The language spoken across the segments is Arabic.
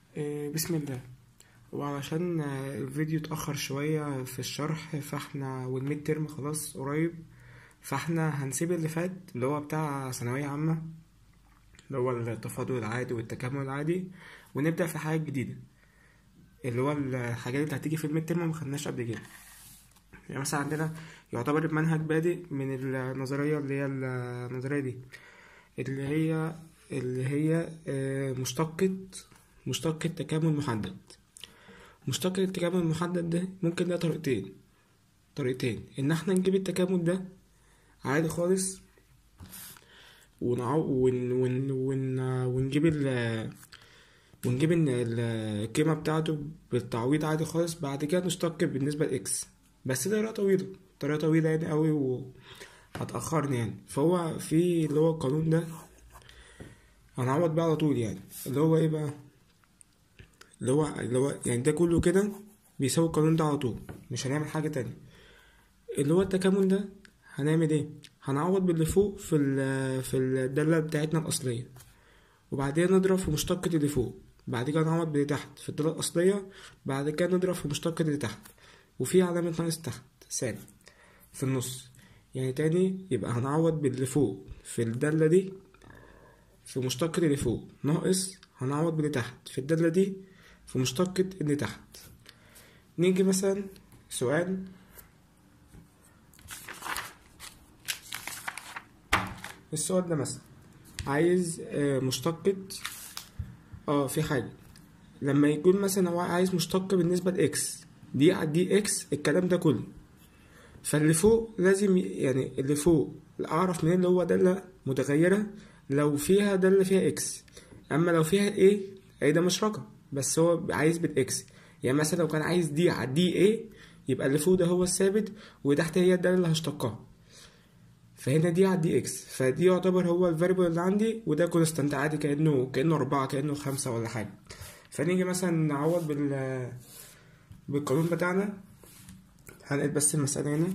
بسم الله. وعلشان الفيديو اتأخر شوية في الشرح، فاحنا والميد ترم خلاص قريب، فاحنا هنسيب اللي فات اللي هو بتاع ثانوية عامة، اللي هو التفاضل العادي والتكامل العادي، ونبدأ في حاجة جديدة اللي هو الحاجات اللي هتيجي في الميد ترم مخدناش قبل كده. يعني مثلا عندنا يعتبر المنهج بادئ من النظرية اللي هي النظرية دي اللي هي مشتقة تكامل محدد. مشتق التكامل المحدد ده ممكن ده طريقتين ان احنا نجيب التكامل ده عادي خالص ونجيب القيمة بتاعته بالتعويض عادي خالص، بعد كده نشتق بالنسبة لإكس. بس ده طريقة طويلة يعني قوي وهتأخرني يعني. فهو في اللي هو القانون ده هنعوض بيه على طول، يعني اللي هو ايه بقى، اللي هو يعني ده كله كده بيساوي القانون ده على طول، مش هنعمل حاجة تانية. اللي هو التكامل ده هنعمل ايه؟ هنعوض باللي فوق في الدالة بتاعتنا الأصلية، وبعدين نضرب في مشتقة اللي فوق، بعد كده نعوض باللي تحت في الدالة الأصلية، بعد كده نضرب في مشتقة اللي تحت، وفي علامة ناقص تحت سالب في النص. يعني تاني يبقى هنعوض باللي فوق في الدالة دي في مشتقة اللي فوق، ناقص هنعوض باللي تحت في الدالة دي في مشتقة اللي تحت. نيجي مثلا سؤال السؤال ده مثلا عايز مشتقة في حاجة، لما يكون مثلا هو عايز مشتقة بالنسبة لإكس دي إكس الكلام ده كله، فاللي فوق لازم يعني اللي فوق أعرف منين اللي هو دالة متغيرة لو فيها دالة فيها إكس. أما لو فيها إيه أي ده مش رقم، بس هو عايز بالإكس. يعني مثلا لو كان عايز دي على دي إيه، يبقى اللي فوق ده هو الثابت وتحت هي الدالة اللي هشتقها، فهنا دي على دي اكس، فدي يعتبر هو الفاريبل اللي عندي، وده كونستانت عادي كأنه 4 كأنه 5 ولا حاجة. فنيجي مثلا نعوض بالقانون بتاعنا. هنقل بس المسألة هنا.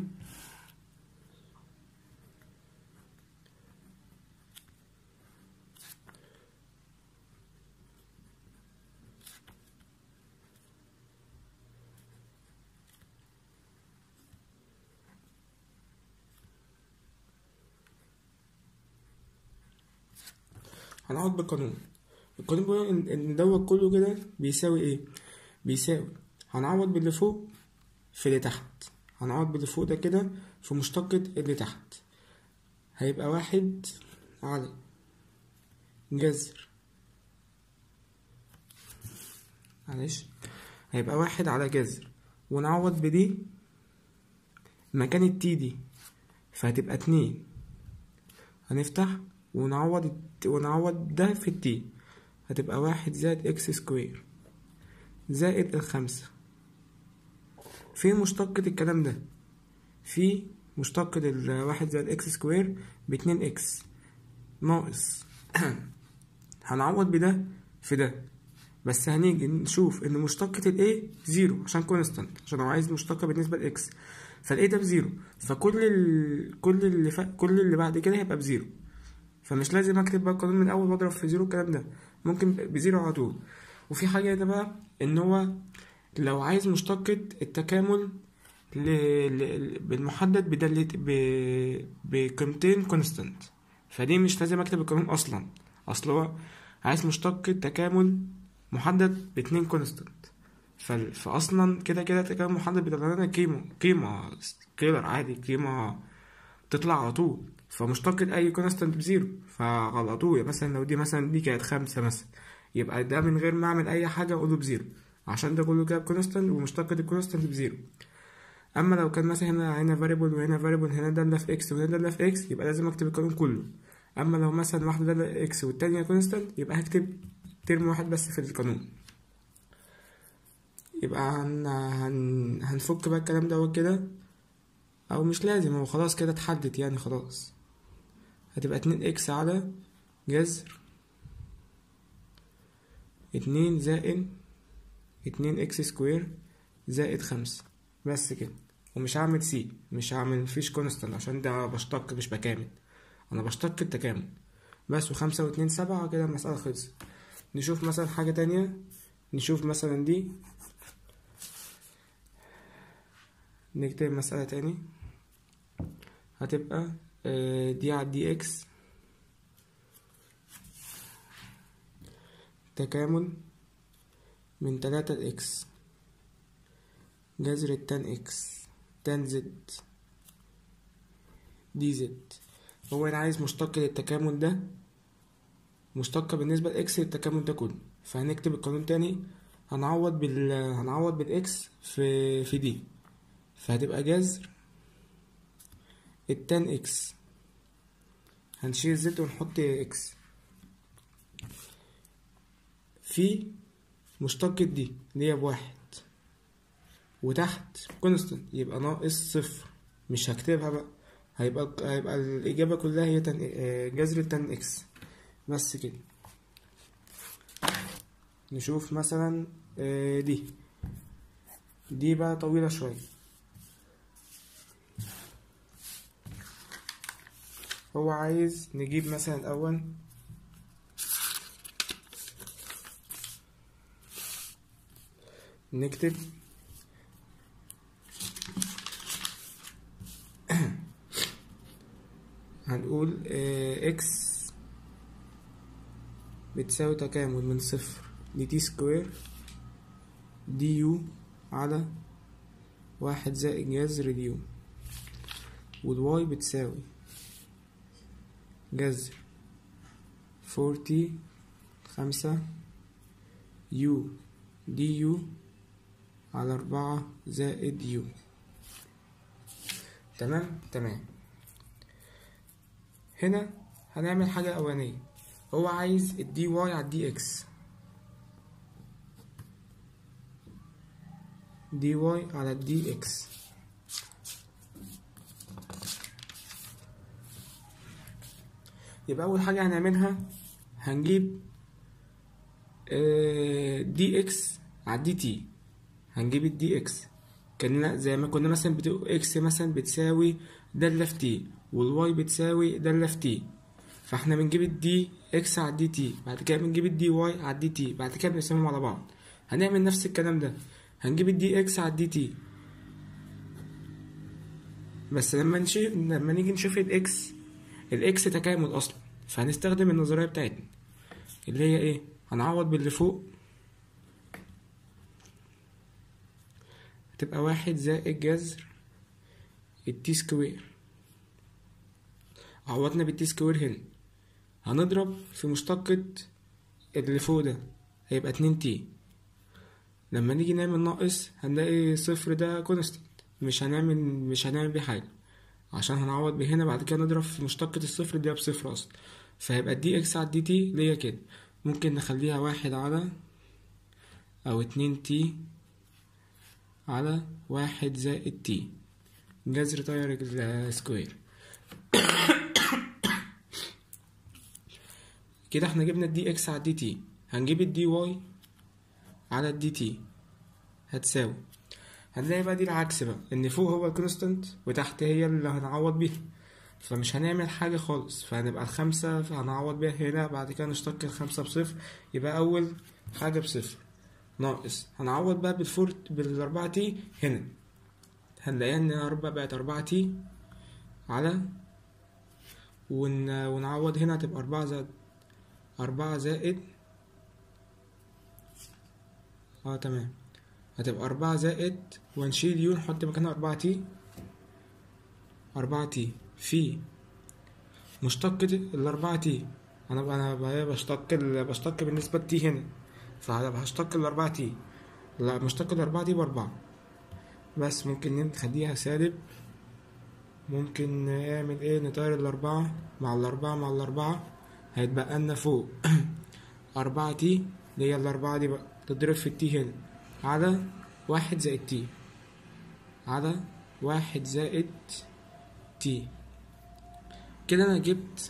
هنعوض بالقانون. القانون بيقول ان دوت كله كده بيساوي ايه؟ بيساوي هنعوض باللي فوق في اللي تحت، هنعوض باللي فوق ده كده في مشتقة اللي تحت، هيبقى 1 على جذر، معلش، هيبقى 1 على جذر، ونعوض بدي مكان التي دي فهتبقى 2، هنفتح ونعوض ده في التي، هتبقى 1 زائد اكس سكوير زائد 5. في مشتقة الكلام ده، في مشتقة 1 زائد اكس سكوير ب2 اكس ناقص هنعوض بده في ده، بس هنيجي نشوف ان مشتقة الايه زيرو عشان كونستانت، عشان هو عايز مشتقة بالنسبة لاكس، فالايه ده بزيرو، فكل كل اللي بعد كده هيبقى بزيرو، فمش لازم اكتب بقى القانون من الاول واضرب في زيرو الكلام ده، ممكن بزيرو على طول. وفي حاجة هنا بقى ان هو لو عايز مشتقة التكامل بالمحدد بقيمتين كونستانت، فدي مش لازم اكتب القانون اصلا، اصل هو عايز مشتقة تكامل محدد ب2 كونستانت، فاصلا كده تكامل محدد بيطلع لنا قيمة سكيلر عادي، قيمة تطلع على طول، فمشتقة اي كونستانت بزيرو، فعلى طول مثلا لو دي مثلا دي كانت 5 مثلا، يبقى ده من غير ما اعمل اي حاجة اقوله بزيرو، عشان ده كله كده بكونستانت ومشتقة الكونستانت بزيرو. اما لو كان مثلا هنا فاريبل وهنا فاريبل، هنا دالة في اكس وهنا دالة في اكس، يبقى لازم اكتب القانون كله. اما لو مثلا واحدة دالة اكس والتانية كونستانت، يبقى هكتب ترم واحد بس في القانون. يبقى هنفك بقى الكلام ده كده، او مش لازم، هو خلاص كده اتحدد يعني خلاص. هتبقى 2 اكس على جذر 2 زائد 2 اكس سكوير زائد 5، بس كده. ومش هعمل سي، مفيش كونستانت عشان ده بشتق مش بكامل، انا بشتق التكامل بس. و5 و2 7 كده المسألة خلصت. نشوف مثلا حاجة تانية نشوف مثلا دي، نكتب مسألة تاني هتبقى دي على دي اكس تكامل من 3 لإكس جذر التان اكس تان زد دي زد. هو انا عايز مشتق للتكامل ده، مشتقة بالنسبة لإكس للتكامل ده كله، فهنكتب القانون تاني. هنعوض بالإكس في دي، فهتبقى جذر التان اكس، هنشيل زد ونحط اكس في مشتقة دي اللي هي بواحد، وتحت كونستنت يبقى ناقص صفر، مش هكتبها بقى، هيبقى الإجابة كلها هي جذر التان اكس بس كده. نشوف مثلا دي بقى طويلة شوية. هو عايز نجيب مثلا الأول نكتب هنقول اكس بتساوي تكامل من صفر لتي سكوير دي يو على واحد زائد جذر دي يو، والواي بتساوي جذر 5 يو دي يو على 4 زائد يو. تمام. هنا هنعمل حاجة أولانية، هو عايز الدي واي على الدي اكس، دي واي على الدي اكس. يبقى أول حاجة هنعملها هنجيب دي اكس على دي تي، هنجيب الدي اكس كأننا زي ما كنا مثلا اكس مثلا بتساوي دالة في تي، والواي بتساوي دالة في تي، فاحنا بنجيب الدي اكس على الدي تي، بعد كده بنجيب الدي واي على الدي تي، بعد كده بنقسمهم على بعض. هنعمل نفس الكلام ده، هنجيب الدي اكس على الدي تي، بس لما نيجي نشوف الاكس تكامل اصلا، فهنستخدم النظرية بتاعتنا اللي هي ايه، هنعوض باللي فوق، هتبقى واحد زائد جذر التي سكوير. عوضنا بالتي سكوير هنا، هنضرب في مشتقة اللي فوق ده هيبقى 2 تي. لما نيجي نعمل ناقص هنلاقي صفر ده كونستنت، مش هنعمل بيه حاجة، عشان هنعوض بهنا بعد كده نضرب في مشتقة الصفر دي بصفر اصلا، فهيبقى دي اكس على دي تي اللي هي كده. ممكن نخليها واحد على او 2 تي على واحد زائد تي جذر تاير السكوير. كده احنا جبنا الدي اكس على الدي تي، هنجيب الدي واي على الدي تي هتساوي، هنلاقي بقى دي العكس بقى، ان فوق هو الكونستنت وتحت هي اللي هنعوض بيها، فمش هنعمل حاجة خالص، فهنبقى الخمسة هنعوض بيها هنا، بعد كده نشتق الخمسة بصفر، يبقى أول حاجة بصفر ناقص هنعوض بقى بالأربعة تي هنا، هنلاقيها إن أربعة بقت 4 تي على ونعوض هنا هتبقى 4 زائد تمام، هتبقى 4 زائد ونشيل يو نحط مكانها 4 تي في مشتقة الأربعة تي. أنا بشتق بالنسبة لتي هنا، فهشتق الأربعة تي، لا مشتق الأربعة تي ب4، بس ممكن نخليها سالب، ممكن نعمل ايه، نطير الأربعة مع الأربعة هيتبقى لنا فوق 4 تي اللي هي الأربعة دي بقى تضرب في التي هنا على 1 زائد تي على 1 زائد تي. كده انا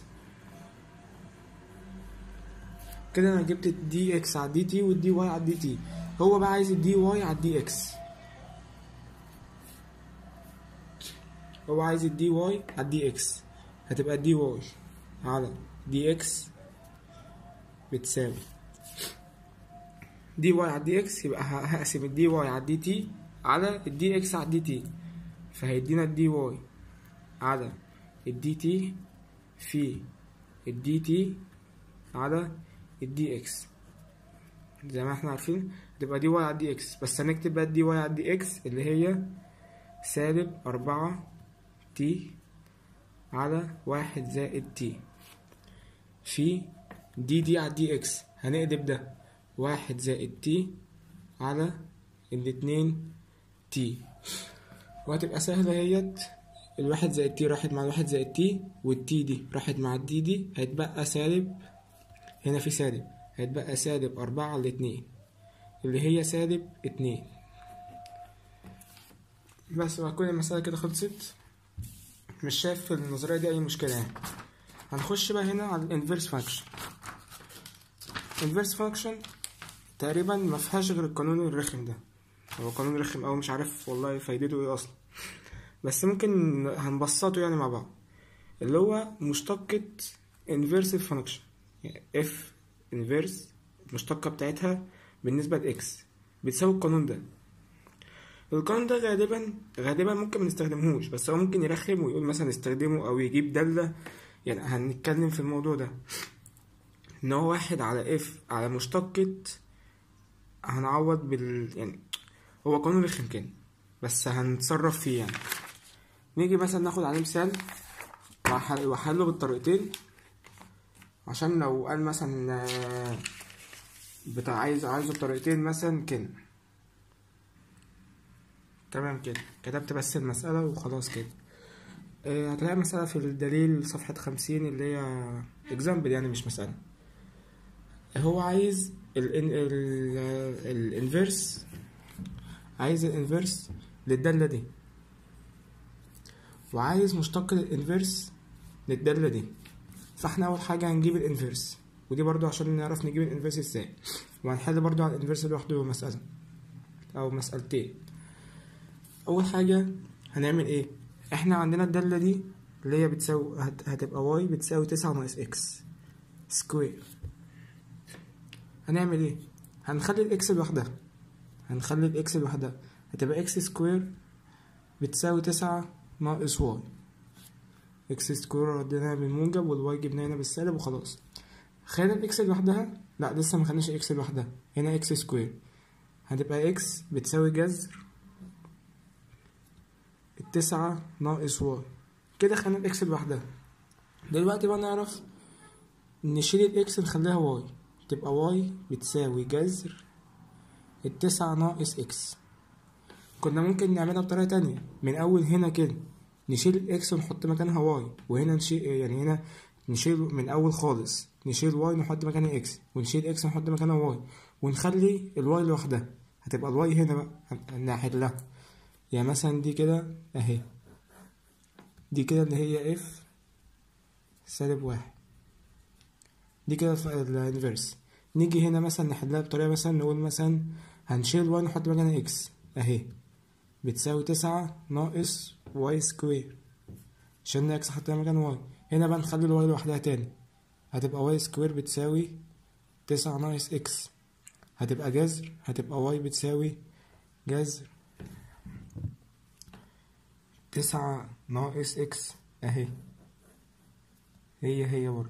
جبت الدي اكس على الدي تي والدي واي على الدي تي. هو بقى عايز الدي واي على الدي اكس، هو عايز الدي واي على الدي اكس، هتبقى الدي واي على دي اكس بتساوي دي واي على دي اكس، يبقى هقسم الدي واي على الدي تي على الدي اكس على الدي تي، فهيدينا الدي واي على الدي تي في الدي تي على الدي اكس. زي ما احنا عارفين تبقى دي واي على دي اكس، بس هنكتب بقى الدي واي على دي اكس اللي هي سالب 4 تي على 1 زائد تي في دي على دي اكس. هنقلب ده 1 زائد تي على 2 تي، وهتبقى سهلة اهيت. 1 زائد تي راحت مع 1 زائد تي، والتي دي راحت مع الدي دي، هيتبقى سالب، هنا في سالب، هيتبقى سالب 4 على 2 اللي هي سالب 2. بس وهتكون المسألة كده خلصت. مش شايف في النظرية دي أي مشكلة يعني. هنخش بقى هنا على الانفيرس فانكشن. الانفيرس فانكشن تقريبا مفيهاش غير القانون الرخم ده، هو قانون رخم أوي، مش عارف والله فايدته ايه أصلا، بس ممكن هنبسطه يعني مع بعض. اللي هو مشتقة inverse function، يعني f inverse المشتقة بتاعتها بالنسبة لإكس بتساوي القانون ده. القانون ده غالبا ممكن منستخدمهوش، بس هو ممكن يرخم ويقول مثلا استخدمه أو يجيب دالة، يعني هنتكلم في الموضوع ده. إن هو 1 على f على مشتقة، هنعوض يعني هو قانون رخم كده بس هنتصرف فيه يعني. نيجي مثلا ناخد عليه مثال وحله بالطريقتين، عشان لو قال مثلا بتاع عايزه بطريقتين مثلا كده. تمام كده كتبت بس المسألة وخلاص كده. هتلاقي مسألة في الدليل صفحة 50 اللي هي example يعني مش مسألة. هو عايز الانفيرس، عايز الانفيرس للدالة دي، وعايز مشتق الانفيرس للدالة دي. فاحنا اول حاجة هنجيب الانفيرس، ودي برضو عشان نعرف نجيب الانفيرس ازاي، وهنحل برضو على الانفيرس لوحده مسألة او مسألتين. اول حاجة هنعمل ايه؟ احنا عندنا الدالة دي اللي هي بتساوي هتبقى واي بتساوي 9 ناقص اكس سكوير. هنعمل ايه؟ هنخلي الاكس لوحدها، هتبقى اكس سكوير بتساوي 9 ناقص واي. اكس سكوير رديناها بالموجب والواي جبناها هنا بالسالب وخلاص. خلينا الاكس لوحدها، لا لسه مخلناش اكس لوحدها، هنا اكس سكوير هتبقى اكس بتساوي جذر 9 ناقص واي. كده خلينا الاكس لوحدها. دلوقتي بقى نعرف نشيل الاكس نخليها واي، تبقى واي بتساوي جذر 9 ناقص اكس. كنا ممكن نعملها بطريقة تانية، من اول هنا كده نشيل الاكس ونحط مكانها واي، وهنا نشيل يعني هنا نشيل من اول خالص، نشيل واي نحط مكانها اكس، ونشيل اكس نحط مكانها واي، ونخلي الواي لوحدها. هتبقى الواي هنا بقى نحلها، يعني مثلا دي كده اهي، دي كده اللي هي اف سالب 1، دي كده الانفيرس. نيجي هنا مثلا نحلها بطريقة، مثلا نقول مثلا هنشيل واي نحط مكانها اكس اهي بتساوي 9 ناقص واي سكوير، شلنا اكس حطينا مكان واي. هنا بقى نخلي الواي لوحدها تاني، هتبقى واي سكوير بتساوي 9 ناقص اكس، هتبقى جذر، هتبقى واي بتساوي جذر 9 ناقص اكس اهي، هي برضه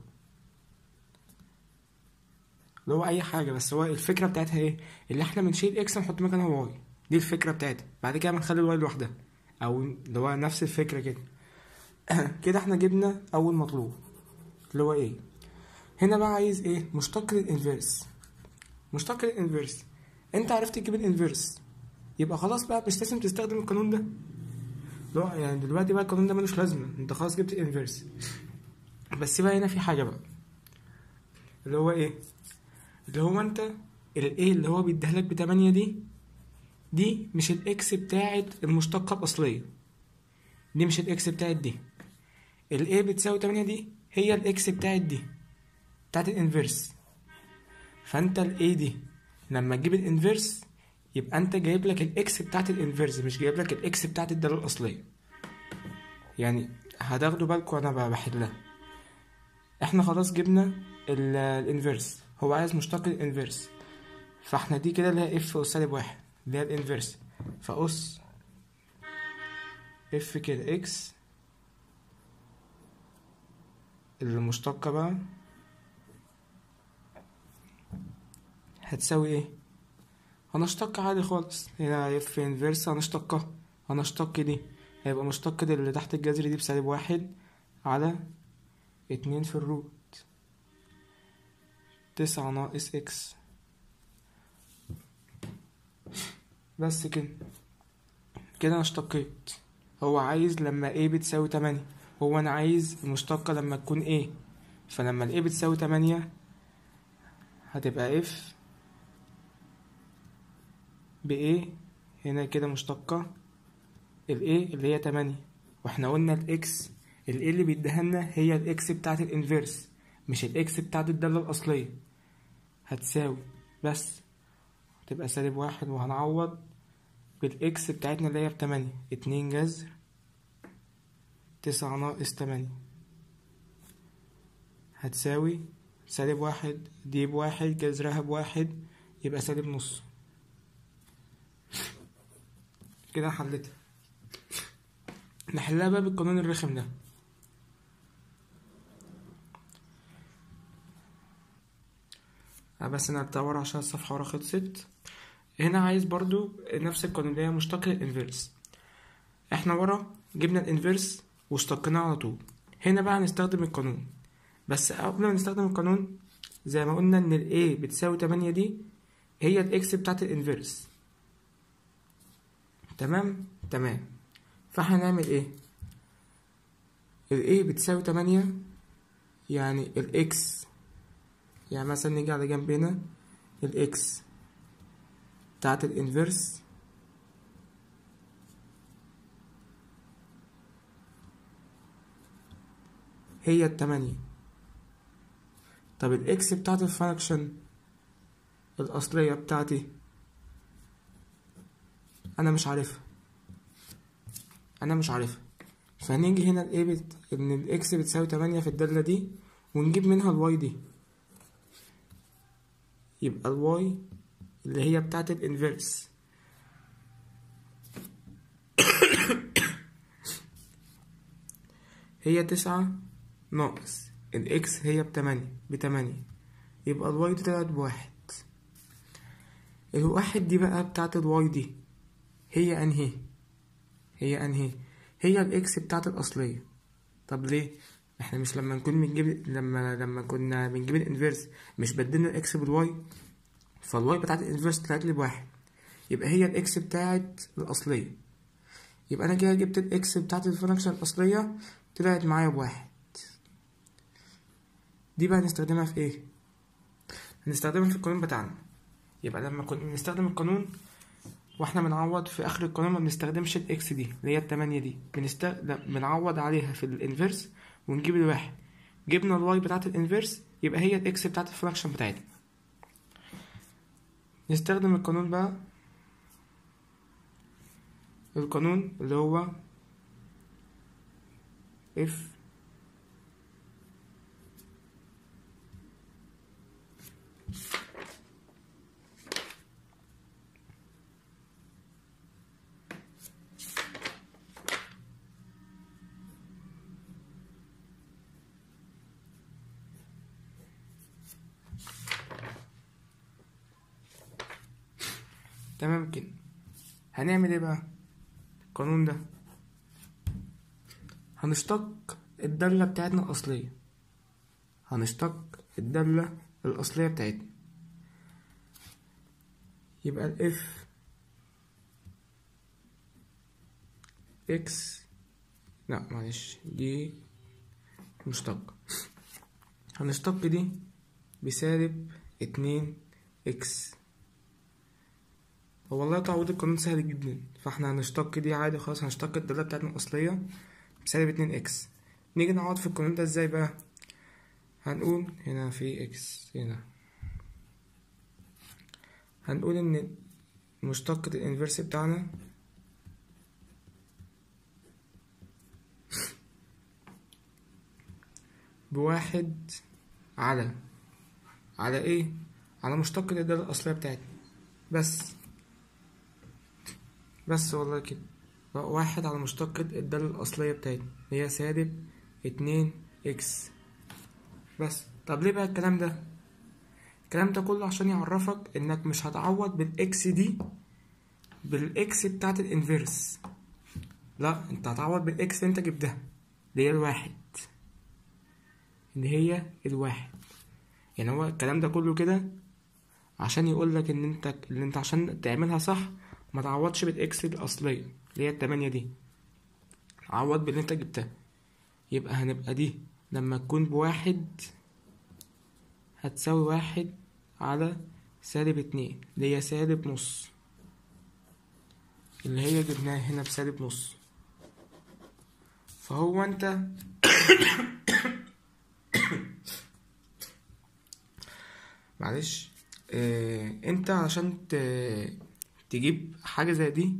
اللي هو اي حاجه، بس هو الفكره بتاعتها ايه؟ اللي احنا بنشيل اكس نحط مكانها واي، دي الفكره بتاعتها. بعد كده بنخلي الواي لوحدها، او اللي هو نفس الفكره كده. كده احنا جبنا اول مطلوب اللي هو ايه. هنا بقى عايز ايه؟ مشتق الانفيرس. مشتق الانفيرس انت عرفت تجيب الانفيرس، يبقى خلاص بقى مش لازم تستخدم القانون ده. لا يعني دلوقتي بقى القانون ده ملوش لازمه، انت خلاص جبت الانفيرس. بس بقى هنا في حاجه بقى اللي هو ايه، اللي هو انت الايه اللي هو بيديهالك ب8 دي مش الاكس بتاعت المشتقة الأصلية، دي مش الاكس بتاعت دي. الايه بتساوي 8 دي هي الاكس بتاعت دي بتاعت الانفيرس. فانت الايه دي لما تجيب الانفيرس يبقى انت جايب لك الاكس بتاعت الانفيرس، مش جايب لك الاكس بتاعت الدالة الأصلية. يعني هتاخدوا بالكم وانا بقى بحلها. احنا خلاص جبنا الانفيرس، هو عايز مشتق الانفيرس، فاحنا دي كده اللي هي اف اس سالب واحد اللي هي الانفرس، فأس اف كده اكس المشتقة بقى هتساوي ايه؟ هنشتق عادي خالص، هنا اف انفرس هنشتقها، هنشتق دي هيبقى مشتق اللي تحت الجذر دي بسالب واحد على 2 في الروت 9 ناقص اكس. بس كده انا اشتقيت. هو عايز لما a بتساوي 8، هو انا عايز المشتقة لما تكون a، فلما ال a بتساوي 8 هتبقى f ب a هنا كده مشتقة ال a اللي هي 8، واحنا قلنا ال x ال a اللي بيديهالنا هي ال x بتاعت الانفيرس مش ال x بتاعت الدالة الأصلية، هتساوي بس تبقى سالب واحد، وهنعوض بالاكس بتاعتنا اللي هي بتمانية، 2 جذر 9 ناقص 8 هتساوي سالب واحد، دي بواحد جذرها بواحد يبقى سالب نص. كده حلتها. نحلها بقى بالقانون الرخم ده. بس انا هدور عشان الصفحة ورا خلصت. هنا عايز برضو نفس القانون اللي هي مشتق الانفيرس. احنا ورا جبنا الانفيرس واشتقناه على طول، هنا بقى هنستخدم القانون. بس قبل ما نستخدم القانون زي ما قلنا ان ال A بتساوي 8 دي هي ال X بتاعت الانفيرس. تمام. فاحنا هنعمل ايه؟ ال A بتساوي 8 يعني ال X، يعني مثلا نيجي على جنب هنا ال X بتاعت الانفيرس هي ال8. طب ال X بتاعت الفانكشن الأصلية بتاعتي أنا مش عارفها، فهنيجي هنا ال A إن ال X بتساوي 8 في الدالة دي ونجيب منها ال Y دي، يبقى ال Y اللي هي بتاعت الانفيرس هي 9 ناقص ال X هي بتمانية يبقى ال Y دي طلعت بواحد. الواحد دي بقى بتاعت ال Y دي هي أنهي؟ هي ال X بتاعت الأصلية. طب ليه؟ احنا مش لما نكون بنجيب لما كنا بنجيب الانفيرس مش بدلنا الاكس بالواي، فالواي بتاعت الانفيرس طلعت لي بواحد، يبقى هي الاكس بتاعت الاصليه، يبقى انا كده جبت الاكس بتاعت الفانكشن الاصليه طلعت معايا بواحد. دي بقى هنستخدمها في ايه؟ هنستخدمها في القانون بتاعنا. يبقى لما كنا بنستخدم القانون واحنا بنعوض في اخر القانون ما بنستخدمش الاكس دي اللي هي التمانية دي، بنعوض عليها في الانفيرس ونجيب الواحد، جبنا الواي بتاعت الانفيرس يبقى هي الاكس بتاعت الفراكشن بتاعتنا. نستخدم القانون بقى، القانون اللي هو اف تمام كده. هنعمل ايه بقى القانون ده؟ هنشتق الدالة بتاعتنا الأصلية، بتاعتنا، يبقى ال f x، لا معلش دي مشتق، هنشتق دي بسالب 2x. والله تعويض القانون سهل جدا، فاحنا هنشتق دي عادي خلاص، هنشتق الدالة بتاعتنا الأصلية بسالب 2x. نيجي نعوض في القانون ده ازاي بقى؟ هنقول هنا في x، هنا هنقول ان مشتقة الانفرس بتاعنا بواحد على ايه؟ على مشتق الدالة الأصلية بتاعتنا. بس والله كده، واحد على مشتق الدالة الأصلية بتاعتنا هي سالب 2x. بس طب ليه بقى الكلام ده؟ الكلام ده كله عشان يعرفك انك مش هتعوض بالاكس دي بالاكس بتاعت الانفيرس، لا انت هتعوض بالاكس اللي انت جبتها اللي هي الواحد. يعني هو الكلام ده كله كده عشان يقولك ان انت عشان تعملها صح ما تعوضش بالاكس الاصلية اللي هي ال8 دي، عوض باللي انت جبتها. يبقى هنبقى دي لما تكون بواحد هتساوي 1 على -2 اللي هي سالب نص، اللي هي جبناها هنا بسالب نص. فهو انت معلش انت عشان تجيب حاجة زي دي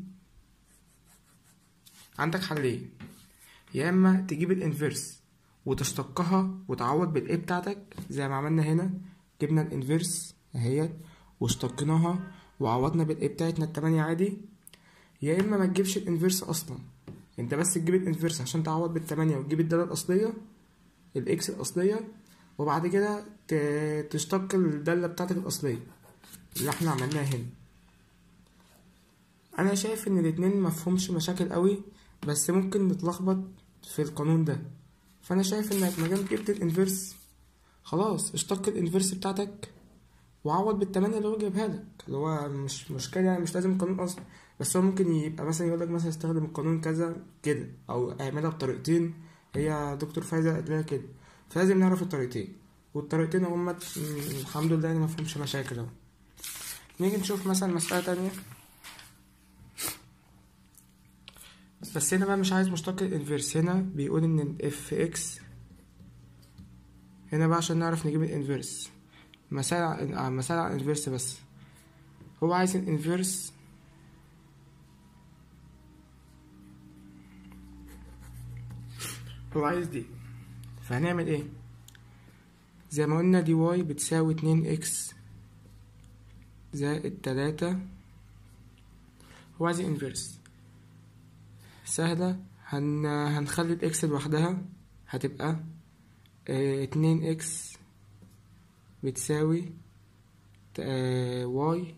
عندك حلين، يا اما تجيب الانفيرس وتشتقها وتعوض بالايه بتاعتك زي ما عملنا هنا، جبنا الانفيرس اهي واشتقناها وعوضنا بالايه بتاعتنا ال8 عادي، يا اما ما تجيبش الانفيرس اصلا، انت بس تجيب الانفيرس عشان تعوض بال8 وتجيب الدالة الأصلية الاكس الأصلية، وبعد كده تشتق الدالة بتاعتك الأصلية اللي احنا عملناها هنا. انا شايف ان الاتنين مفهومش مشاكل قوي، بس ممكن نتلخبط في القانون ده. فانا شايف انك مادام جبت الانفيرس خلاص اشتق الانفيرس بتاعتك وعوض بال8 اللي هو جايبها لك، اللي هو مش مشكلة يعني، مش لازم القانون اصلا، بس هو ممكن يبقى مثلا يقولك مثلا استخدم القانون كذا كده او اعملها بطريقتين، هي دكتور فايزة قالت لنا كده، فلازم نعرف الطريقتين، والطريقتين هما الحمد لله يعني مفهومش مشاكل اهو. نيجي نشوف مثلا مسألة تانية، بس هنا بقى مش عايز مشتق الانفيرس، هنا بيقول ان الاف اكس هنا بقى عشان نعرف نجيب الانفيرس مسألة على الانفيرس، بس هو عايز الانفيرس هو عايز دي، فهنعمل ايه؟ زي ما قلنا دي واي بتساوي 2x زائد 3، هو عايز الانفيرس سهلة، هنخلي الاكس لوحدها هتبقى 2x بتساوي واي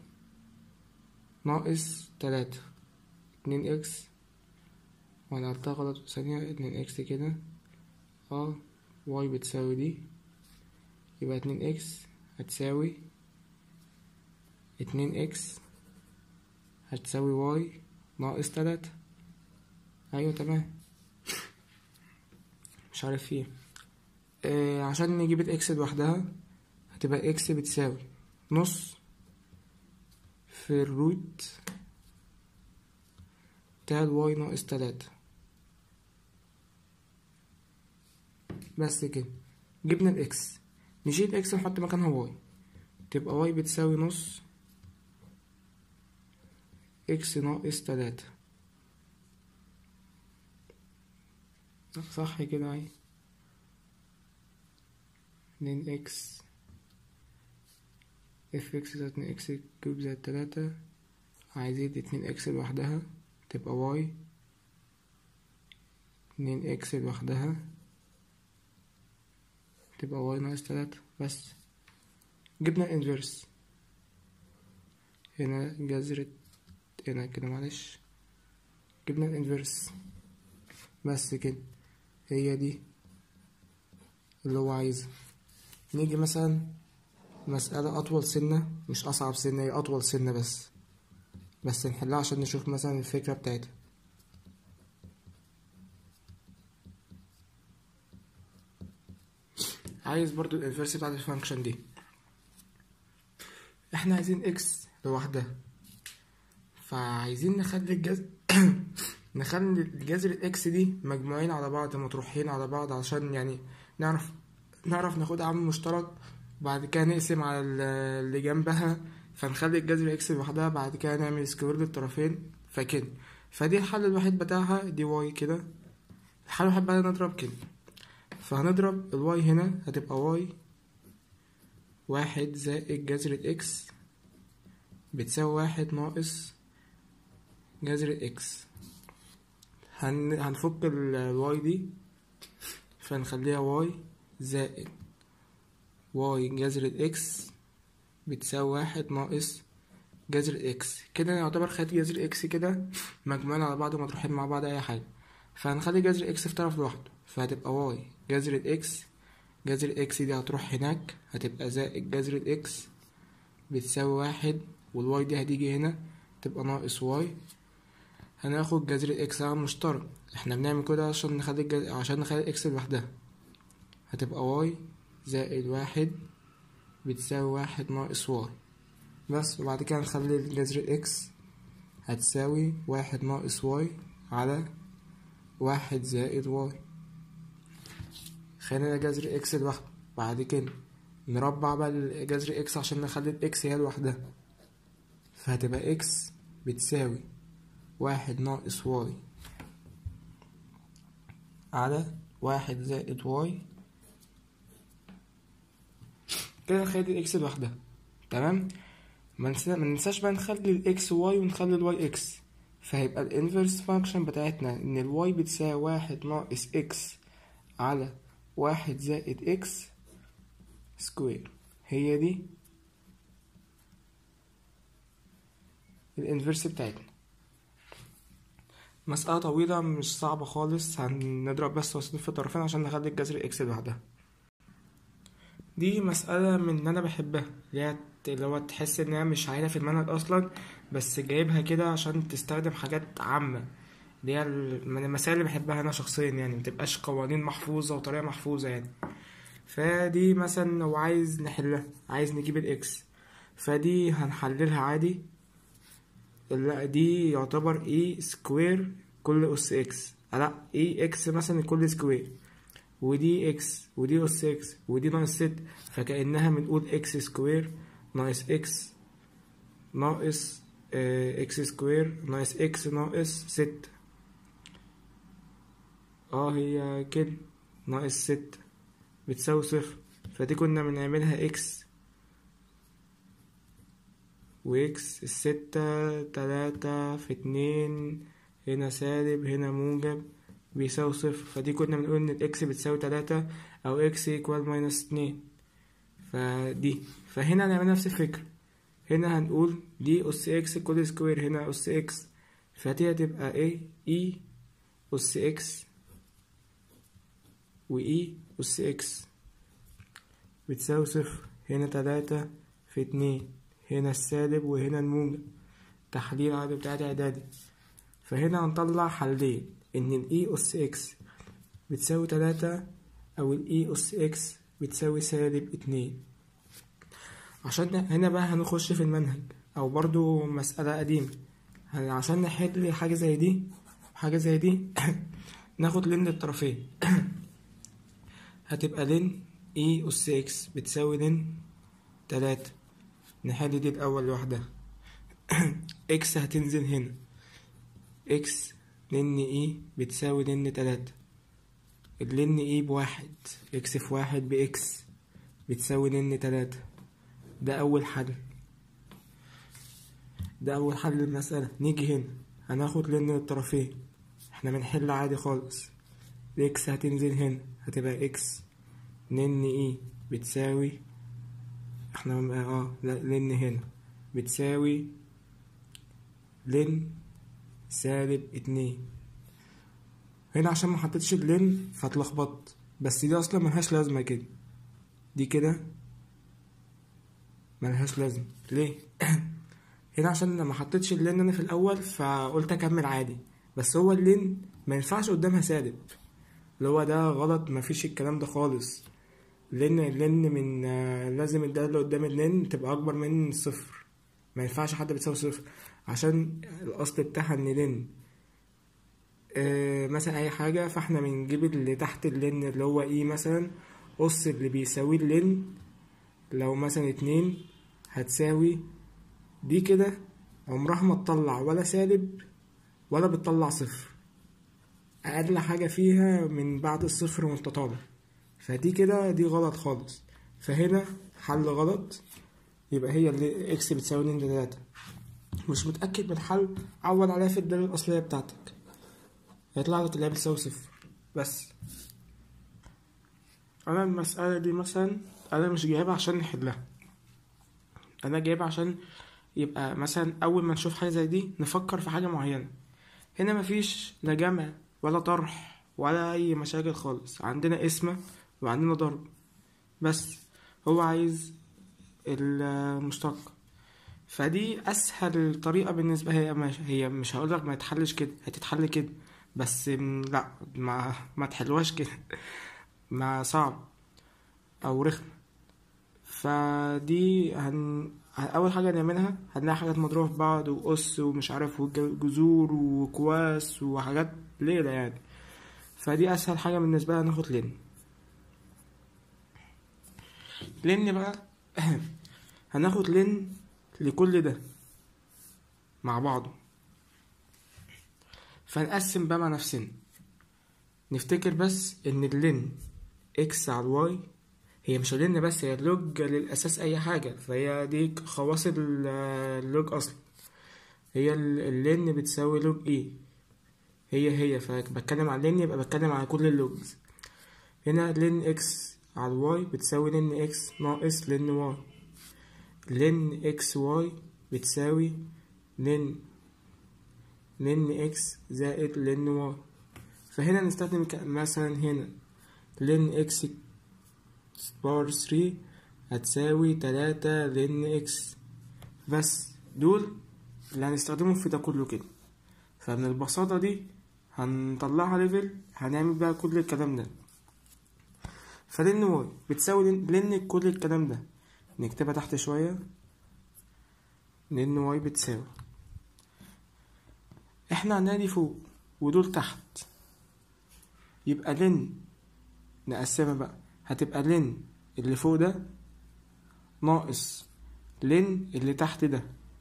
ناقص 3، 2x وانا قلتها غلط ثانية، 2x كده واي بتساوي دي، يبقى 2x هتساوي 2x هتساوي واي ناقص 3. ايوه تمام، مش عارف فيه عشان نجيب الاكس لوحدها هتبقى اكس بتساوي نص في الروت بتاع الواي ناقص 3. بس كده جبنا الاكس، نشيل اكس نحط مكانها واي، تبقى واي بتساوي نص اكس ناقص 3. صح كده اهي، 2x اف اكس زائد 2x كيوب زائد 3، عايزين 2x لوحدها تبقى واي، 2x لوحدها تبقى واي ناقص 3. بس جبنا الانفيرس هنا جذر هنا كده معلش، جبنا الانفيرس بس كده، هي دي اللي هو عايزها. نيجي مثلا مسألة أطول سنة، مش أصعب سنة، هي أطول سنة بس نحلها عشان نشوف مثلا الفكرة بتاعتها. عايز برضو الانفيرس بتاعت الفانكشن دي، احنا عايزين اكس لوحدها، فعايزين نخلي الجذر الاكس دي مجموعين على بعض مطروحين على بعض، عشان يعني نعرف ناخد عامل مشترك، بعد كده نقسم على اللي جنبها، فنخلي الجذر اكس لوحدها، بعد كده نعمل سكوير للطرفين فكده. فدي الحل الوحيد بتاعها دي واي كده، الحل الوحيد بقى نضرب كده، فهنضرب الواي هنا هتبقى واي واحد زائد جذر الإكس بتساوي واحد ناقص جذر الإكس. هنفك الواي دي فنخليها واي زائد واي جذر الإكس بتساوي واحد ناقص جذر الإكس. كده يعتبر خدت جذر الإكس كده مجموعين على بعض ومطروحين مع بعض أي حاجة، فهنخلي جذر الإكس في طرف لوحده، فهتبقى واي جذر الإكس، جذر الإكس دي هتروح هناك هتبقى زائد جذر الإكس بتساوي واحد، والواي دي هتيجي هنا تبقى ناقص واي. هناخد جذر الإكس على مشترك، احنا بنعمل كده عشان نخلي الإكس لوحدها، هتبقى واي زائد واحد بتساوي واحد ناقص واي بس. وبعد كده نخلي جذر الإكس هتساوي واحد ناقص واي على واحد زائد واي. خلينا جذر إكس لوحده، بعد كده نربع بقى جذر إكس عشان نخلي الإكس هي لوحدها، فهتبقى إكس بتساوي واحد ناقص واي على واحد زائد واي. كده نخلي الإكس لوحدها تمام. ما ننساش بقى نخلي الإكس واي ونخلي الواي إكس، فهيبقى الانفرس فانكشن بتاعتنا إن الواي بتساوي واحد ناقص إكس على واحد زائد إكس سكوير. هي دي الانفرس بتاعتنا. مسألة طويلة مش صعبة خالص، هنضرب بس وسطين في الطرفين عشان نخلي الجذر إكس لوحدها. دي مسألة من اللي أنا بحبها، اللي هو تحس إنها مش عايلة في المنهج أصلا، بس جايبها كده عشان تستخدم حاجات عامة، اللي هي من المسائل اللي بحبها أنا شخصيا، يعني متبقاش قوانين محفوظة وطريقة محفوظة يعني. فدي مثلا لو عايز نحلها، عايز نجيب الإكس، فدي هنحللها عادي. لا دي يعتبر اي سكوير كل أس إكس، لا اي إكس مثلا كل سكوير، ودي اكس ودي اس اكس ودي ناقص ست، فكأنها بنقول اكس سكوير ناقص اكس ناقص اكس سكوير ناقص اكس ناقص ست. هي كده ناقص ست بتساوي صفر، فدي كنا بنعملها اكس واكس الستة تلاتة في اتنين، هنا سالب هنا موجب بيساوي صفر، فدي كنا بنقول ان الاكس بتساوي تلاتة او اكس ايكوال ماينس اتنين. فهنا هنعمل نفس الفكرة، هنا هنقول دي اس اكس كل سكوير، هنا اس اكس، فدي هتبقى ايه اي اس اكس واي اس اكس بتساوي صفر، هنا تلاتة في اتنين، هنا السالب وهنا الموجب، تحليل عادي بتاعت اعدادي. فهنا هنطلع حلين، ان الاي اس اكس بتساوي تلاتة او الاي اس اكس بتساوي سالب اتنين. عشان هنا بقى هنخش في المنهج او برضو مسألة قديمة، عشان نحل حاجة زي دي وحاجة زي دي ناخد لين الطرفين هتبقى لين اي اس اكس بتساوي لين تلاتة. نحل دي الاول لوحدها اكس هتنزل هنا، اكس لين اي بتساوي لين تلاتة، اللين اي بواحد، اكس في واحد باكس بتساوي لين تلاتة. ده اول حل، ده اول حل للمسألة. نيجي هنا هناخد لين الطرفين، احنا بنحل عادي خالص، الاكس هتنزل هنا هتبقى اكس لين اي بتساوي احنا لين هنا بتساوي لين سالب اتنين. هنا عشان ما حطيتش اللين فاتلخبطت، بس دي اصلا ملهاش لازمه كده، دي كده ملهاش لازمه ليه هنا عشان لما حطيتش اللين انا في الاول فقلت اكمل عادي، بس هو اللين ما ينفعش قدامها سالب، اللي هو ده غلط، مفيش الكلام ده خالص. اللين من لازم الداله اللي قدام اللين تبقى اكبر من صفر، ما ينفعش حد بتساوي صفر، عشان الاصل بتاعها ان لين مثلا اي حاجة، فاحنا بنجيب اللي تحت اللين اللي هو ايه، مثلا قص اللي بيساوي اللين، لو مثلا اتنين هتساوي دي كده عمرها ما تطلع ولا سالب ولا بتطلع صفر، اقل حاجة فيها من بعد الصفر وانت طالع، فدي كده دي غلط خالص. فهنا حل غلط، يبقى هي اللي اكس بتساوي لين 3. مش متأكد من الحل، عوض عليها في الدالة الأصلية بتاعتك، هيطلع لك اللي هي بتساوي 0 بس. أنا المسألة دي مثلا أنا مش جايبها عشان نحلها، أنا جايبها عشان يبقى مثلا أول ما نشوف حاجة زي دي نفكر في حاجة معينة. هنا مفيش لا جمع ولا طرح ولا أي مشاكل خالص، عندنا قسمة وعندنا ضرب بس. هو عايز المشتق، فدي اسهل طريقه بالنسبه. هي مش هقولك ما يتحلش كده، هتتحل كده بس لا ما تحلوهاش كده ما صعب او رخم. فدي اول حاجه هنعملها هنلاقي حاجات مضروبه في بعض وقص ومش عارف وجذور وكواس وحاجات ليله يعني. فدي اسهل حاجه بالنسبه لنا، ناخد لن بقى هناخد لن لكل ده مع بعضه. فنقسم بقى مع نفسنا، نفتكر بس ان اللن اكس على الواي هي مش اللن بس، هي اللوج للاساس اي حاجة، فهي دي خواص اللوج اصلا. هي اللن بتساوي لوج ايه، هي فبتكلم على اللن يبقى بتكلم على كل اللوجز. هنا لن اكس على الواي بتساوي لن اكس ناقص لن واي، لن اكس واي بتساوي لن اكس زائد لن واي. فهنا نستخدم مثلا هنا لن اكس باور 3 هتساوي 3 لن اكس، بس دول اللي هنستخدمهم في ده كله كده. فمن البساطة دي هنطلعها ليفل، هنعمل بقى كل الكلام ده. فلن واي بتساوي لن كل الكلام ده، نكتبها تحت شوية. لن واي بتساوي، احنا عندنا دي فوق ودول تحت، يبقى لن نقسمها بقى، هتبقى لن اللي فوق ده ناقص لن اللي تحت ده.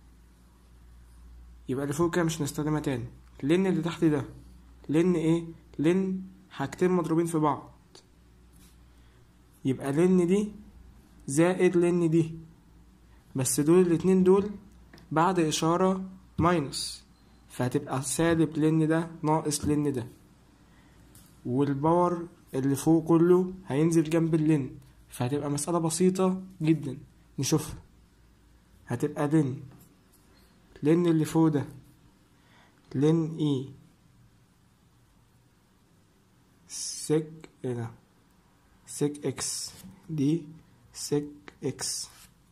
يبقى اللي فوق كده مش هنستخدمها تاني. لن اللي تحت ده لن ايه، لن حاجتين مضروبين في بعض، يبقى لن دي زائد لن دي، بس دول الاتنين دول بعد اشارة ماينس، فهتبقى سالب لن ده ناقص لن ده، والباور اللي فوق كله هينزل جنب اللن، فهتبقى مسألة بسيطة جدا نشوفها. هتبقى لن اللي فوق ده لن اي سك هنا سك اكس، دي سك اكس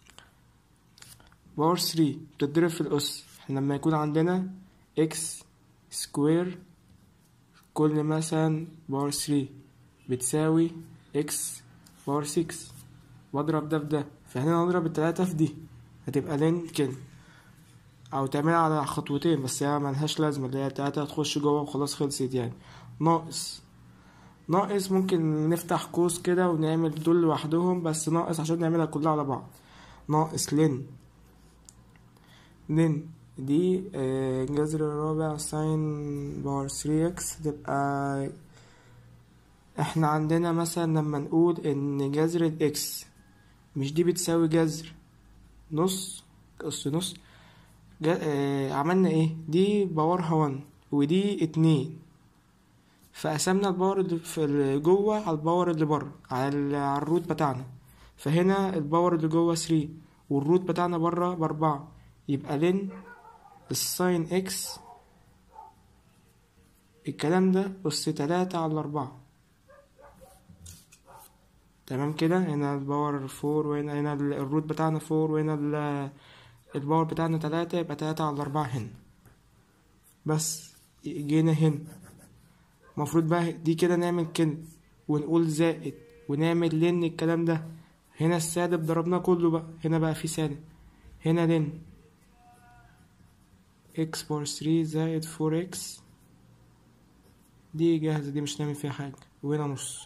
باور 3 بتضرب في الأس. احنا لما يكون عندنا اكس سكوير كل مثلا باور 3 بتساوي اكس باور 6، واضرب ده في ده، فهنا نضرب التلاتة في دي هتبقى لن كده، او تعملها على خطوتين بس هي ملهاش لازمة، اللي هي التلاتة هتخش جوه وخلاص خلصت يعني. ناقص ممكن نفتح قوس كده ونعمل دول لوحدهم، بس ناقص عشان نعملها كلها على بعض. ناقص لن دي جذر الرابع ساين باور 3x، تبقى احنا عندنا مثلا لما نقول ان جذر الاكس مش دي بتساوي جذر نص أس نص، عملنا ايه، دي باورها 1 ودي 2، فقسمنا الباور اللي في جوه على الباور اللي بره على الروت بتاعنا. فهنا الباور اللي جوه 3 والروت بتاعنا بره ب4، يبقى لن الساين اكس الكلام ده أس 3 على 4. تمام كده، هنا الباور 4 وهنا الروت بتاعنا 4 وهنا الباور بتاعنا 3، يبقى 3 على 4 هنا. بس جينا هنا مفروض بقى دي كده نعمل كده ونقول زائد ونعمل لن الكلام ده. هنا السالب ضربناه كله بقى، هنا بقى في سالب، هنا لن x باور 3 زائد 4x، دي جاهزة دي مش نعمل فيها حاجة، وهنا نص.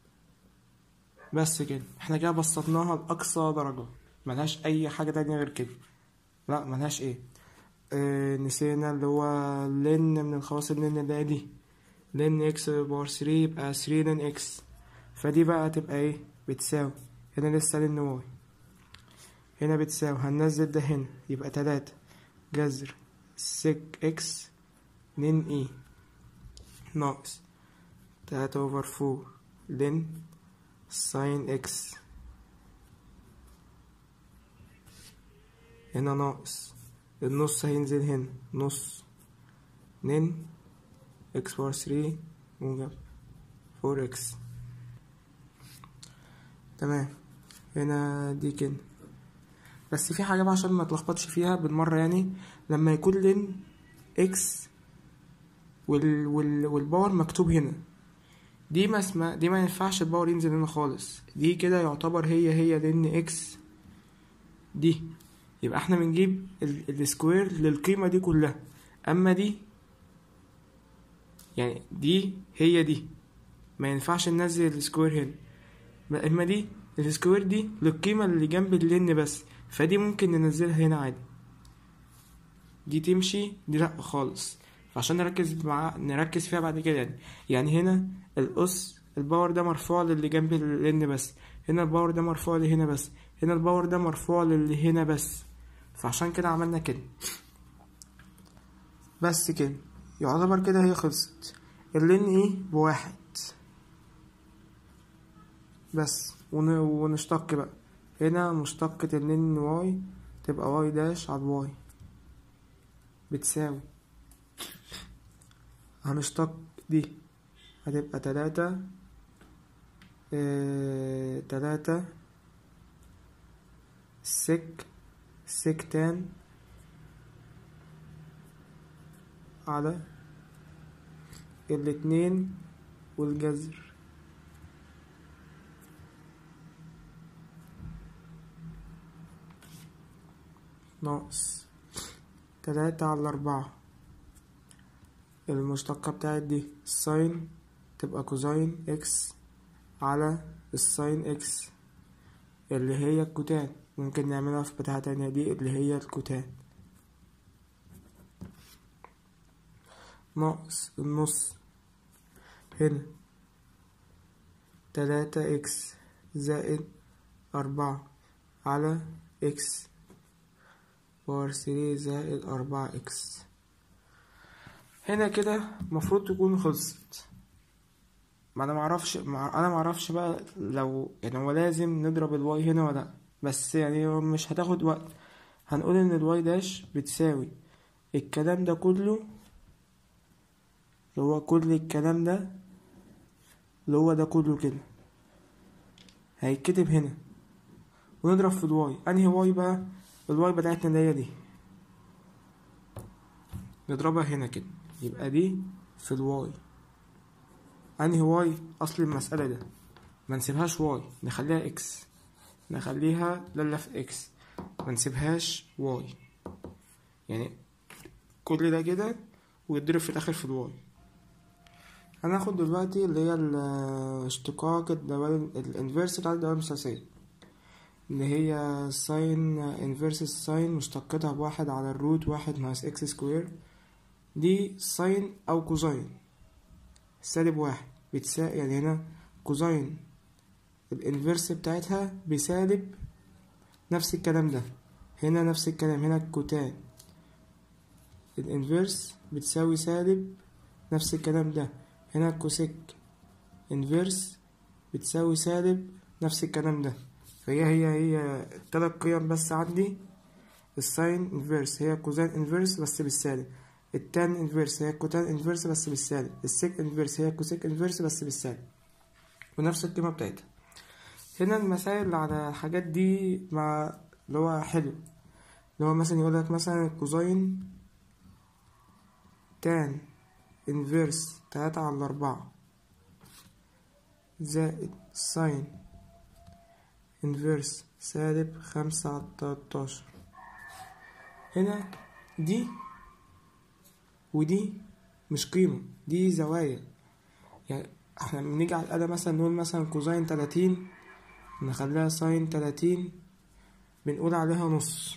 بس كده احنا كده بسطناها لأقصى درجة، ملهاش أي حاجة تانية غير كده، لا ملهاش ايه. نسينا اللي هو لن من الخواص اللن اللي دي لن x باور 3 يبقى 3 لن x، فدي بقى تبقى ايه بتساوي هنا لسه لن واي، هنا بتساوي، هننزل ده هنا يبقى 3 جذر سك اكس 2 اي ناقص 3/4 لن ساين اكس، هنا ناقص النص هينزل هنا نص 2 اكس بار 3 موجب 4 اكس. تمام. هنا دي كده، بس في حاجة بقى عشان ما تلخبطش فيها بالمرة، يعني لما يكون لن اكس والباور مكتوب هنا، دي ما ينفعش الباور ينزل هنا خالص، دي كده يعتبر هي لن اكس دي، يبقى احنا بنجيب السكوير للقيمة دي كلها. اما دي يعني هي دي ما ينفعش ننزل السكوير هنا، اما دي السكوير دي للقيمة اللي جنب اللين بس، فدي ممكن ننزلها هنا عادي، دي تمشي، دي لأ خالص. فعشان نركز فيها بعد كده، يعني هنا الأس الباور ده مرفوع للي جنب اللين بس، هنا الباور ده مرفوع لهنا بس، هنا الباور ده مرفوع للي هنا بس، فعشان كده عملنا كده. بس كده يعتبر كده هي خلصت. اللين ايه بواحد بس، ونشتق بقى هنا مشتقة اللين واي تبقى واي داش على الواي بتساوي، هنشتق دي هتبقى 3 سك تان على 2 والجذر ناقص 3/4. المشتقة بتاعت دي الساين تبقى كوزين اكس على الساين اكس اللي هي الكوتان، ممكن نعملها في بتاعة تانية دي اللي هي الكوتان، ناقص النص هنا 3 اكس زائد 4 على اكس بار 3 زائد 4 اكس. هنا كده مفروض تكون خلصت. ما انا معرفش بقى لو يعني هو لازم نضرب الواي هنا ولا لأ، بس يعني مش هتاخد وقت. هنقول ان الواي داش بتساوي الكلام ده كله، اللي هو كل الكلام ده اللي هو ده كله كده هيتكتب هنا، ونضرب في الواي. انهي واي بقى؟ الواي بتاعتنا اللي هي دي، نضربها هنا كده يبقى دي في الواي. انهي واي؟ اصل المسألة ده ما نسيبهاش واي، نخليها اكس، نخليها للا في اكس، ما نسيبهاش واي، يعني كل ده كده ويتضرب في الاخر في الواي. هناخد دلوقتي اللي هي اشتقاق الدوال الانفيرس بتاعت الدوال المثلثية، اللي هي ساين انفيرس الساين مشتقتها بواحد على الروت واحد ناقص اكس سكوير، دي ساين او كوزين سالب واحد بتساوي، يعني هنا كوزين الانفيرس بتاعتها بسالب نفس الكلام ده، هنا نفس الكلام، هنا الكوتان الانفيرس بتساوي سالب نفس الكلام ده، هنا الكوسيك انفيرس بتساوي سالب نفس الكلام ده. فهي التلات قيم بس عندي، الساين انفيرس هي كوزين انفيرس بس بالسالب، التان انفيرس هي كوتان انفيرس بس بالسالب، السيك انفيرس هي كوسيك انفيرس بس بالسالب، ونفس القيمة بتاعتها. هنا المسائل اللي على الحاجات دي مع اللي هو حلو، اللي هو مثلا يقولك مثلا كوزين تان انفيرس 3/4 زائد ساين انفيرس سالب 5/13. هنا دي ودي مش قيمة، دي زوايا. يعني احنا بنيجي على الآلة مثلا نقول مثلا كوزين 30 نخليها ساين 30، بنقول عليها نص،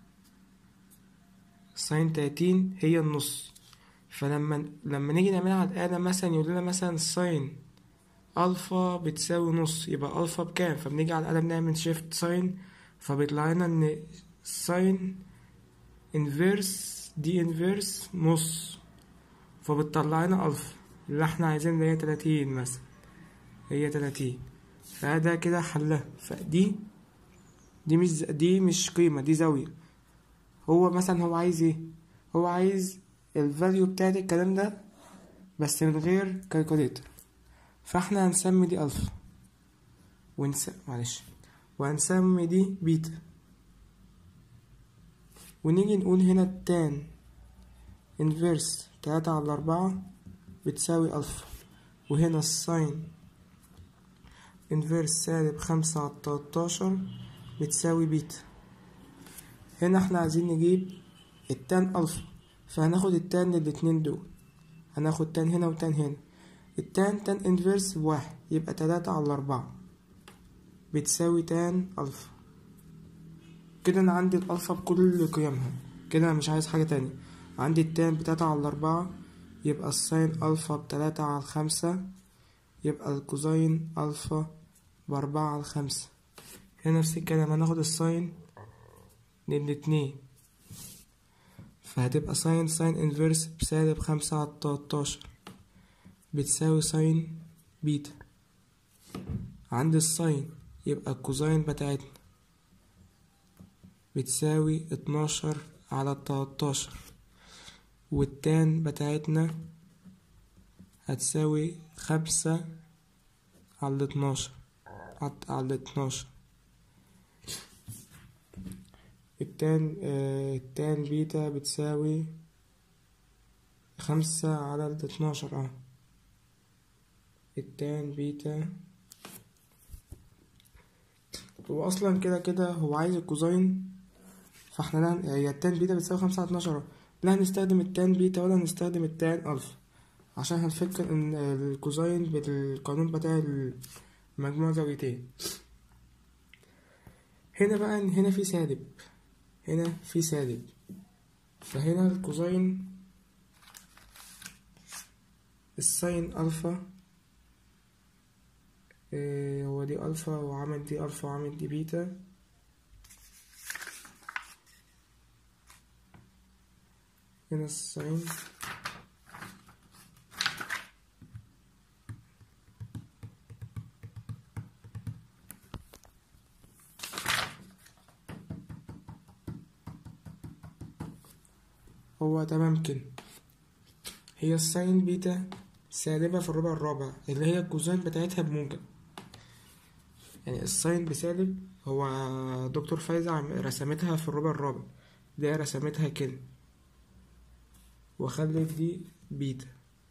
ساين 30 هي النص. فلما نيجي نعملها على الآلة مثلا يقول لنا مثلا ساين الفا بتساوي نص، يبقى الفا بكام؟ فبنيجي على القلم نعمل شيفت ساين، فبيطلع لنا ان ساين انفيرس دي انفيرس نص، فبتطلع لنا الفا اللي احنا عايزين اللي هي 30 مثلا، هي 30. فده كده حلها. دي مش قيمة، دي زاوية. هو مثلا هو عايز ايه؟ هو عايز الفاليو بتاعت الكلام ده بس من غير كالكوليتر، فاحنا هنسمي دي الفا وهنسمي دي بيتا، ونيجي نقول هنا التان انفيرس 3/4 بتساوي الفا، وهنا الساين انفيرس -5/13 بتساوي بيتا. هنا احنا عايزين نجيب التان الفا، فهناخد التان للاتنين دول، هناخد تان هنا وتان هنا. التان تان انفيرس بواحد، يبقى 3/4 بتساوي تان الفا. كده انا عندي الالفا بكل قيمها، كده انا مش عايز حاجة تانية. عندي التان ب3/4، يبقى الساين الفا ب3/5، يبقى الكوزين الفا ب4/5. هنا نفس الكلام، هناخد الساين للاتنين، فهتبقى ساين انفيرس ب-5/13 بتساوي ساين بيتا. عند الساين يبقى الكوزين بتاعتنا بتساوي 12/13، والتان بتاعتنا هتساوي 5/12 على 12. التان بيتا بتساوي 5/12. التان بيتا هو اصلا كده هو عايز الكوزين، فاحنا لا، هي التان بيتا بتساوي 5/12، لا هنستخدم التان بيتا ولا هنستخدم التان الفا، عشان هنفكر ان الكوزين بالقانون بتاع المجموع زاويتين. هنا بقى هنا في سالب، فهنا الكوزين الساين الفا، هو دي الفا وعمل دي الفا وعمل دي بيتا، هنا الساين هو تمام كده. هي الساين بيتا سالبة في الربع الرابع، اللي هي الكوزين بتاعتها بموجب، يعني الساين بسالب. هو دكتور فايزة رسمتها في الربع الرابع، دي رسمتها كده وخلت دي بيتا،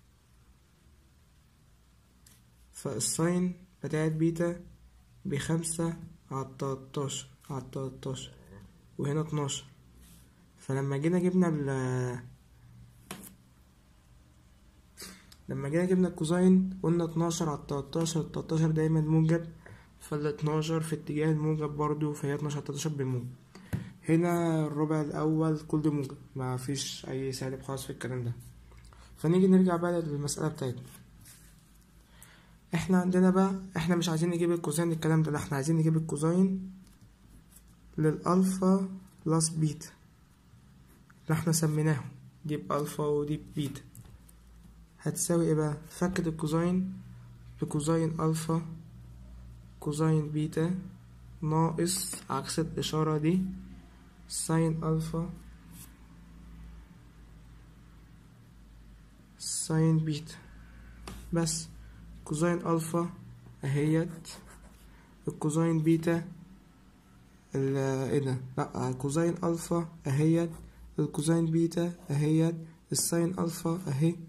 فالساين بتاعت بيتا ب5/13 وهنا 12. فلما جينا جبنا الكوزين قلنا 12/13، 13 دايما موجب، فال12 في اتجاه الموجب برضو، فهي 12/13 بالموجب. هنا الربع الأول كله موجب، ما فيش أي سالب خالص في الكلام ده. فنيجي نرجع بقى للمسألة بتاعتنا. احنا عندنا بقى، احنا مش عايزين نجيب الكوزين الكلام ده، لا احنا عايزين نجيب الكوزين للألفا بلس بيتا اللي احنا سميناهم، دي بألفا ودي ببيتا. هتساوي ايه بقى؟ فكت الكوزين بكوزين ألفا كوزين بيتا ناقص عكس الإشارة دي ساين ألفا ساين بيتا. بس كوزين ألفا اهيت، الكوزين بيتا ايه ده، لأ كوزين ألفا اهيت، الكوزين بيتا اهيت، الساين ألفا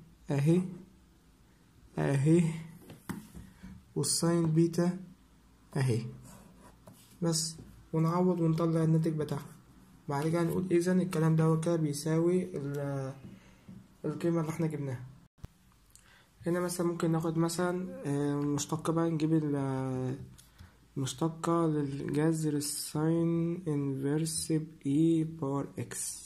اهي والساين بيتا اهي. بس ونعوض ونطلع الناتج بتاعها، بعد كده نقول اذا الكلام ده هو كده بيساوي القيمة اللي احنا جبناها. هنا مثلا ممكن ناخد مثلا مشتقة بقى، نجيب المشتقة للجذر الساين انفيرس بإي باور اكس.